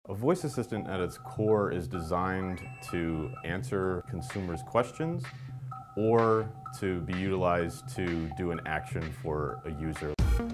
A voice assistant at its core is designed to answer consumers' questions or to be utilized to do an action for a user.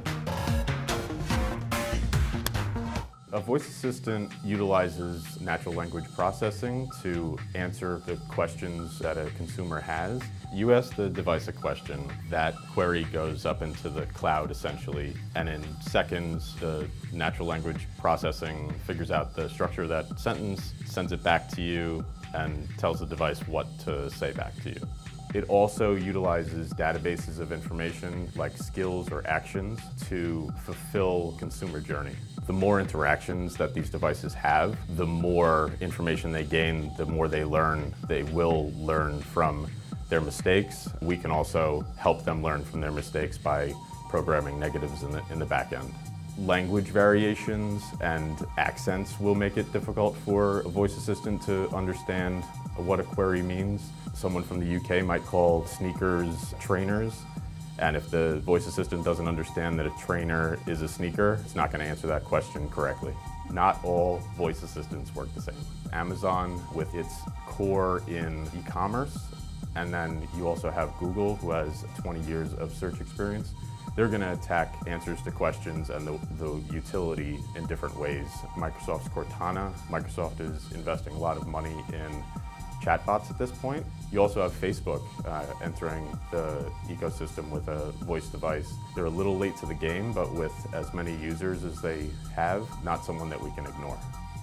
A voice assistant utilizes natural language processing to answer the questions that a consumer has. You ask the device a question, that query goes up into the cloud essentially, and in seconds the natural language processing figures out the structure of that sentence, sends it back to you, and tells the device what to say back to you. It also utilizes databases of information like skills or actions to fulfill consumer journey. The more interactions that these devices have, the more information they gain, the more they learn. They will learn from their mistakes. We can also help them learn from their mistakes by programming negatives in the back end. Language variations and accents will make it difficult for a voice assistant to understand what a query means. Someone from the UK might call sneakers trainers, and if the voice assistant doesn't understand that a trainer is a sneaker, it's not going to answer that question correctly. Not all voice assistants work the same. Amazon, with its core in e-commerce, and then you also have Google, who has 20 years of search experience. They're going to attack answers to questions and the utility in different ways. Microsoft's Cortana. Microsoft is investing a lot of money in chatbots at this point. You also have Facebook entering the ecosystem with a voice device. They're a little late to the game, but with as many users as they have, not someone that we can ignore.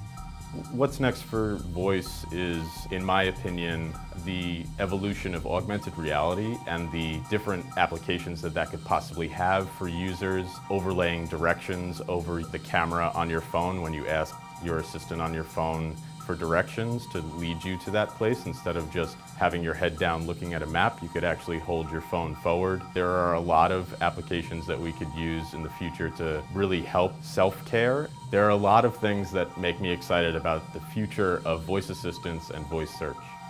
What's next for voice is, in my opinion, the evolution of augmented reality and the different applications that could possibly have for users, overlaying directions over the camera on your phone when you ask your assistant on your phone for directions to lead you to that place. Instead of just having your head down looking at a map, you could actually hold your phone forward. There are a lot of applications that we could use in the future to really help self-care. There are a lot of things that make me excited about the future of voice assistants and voice search.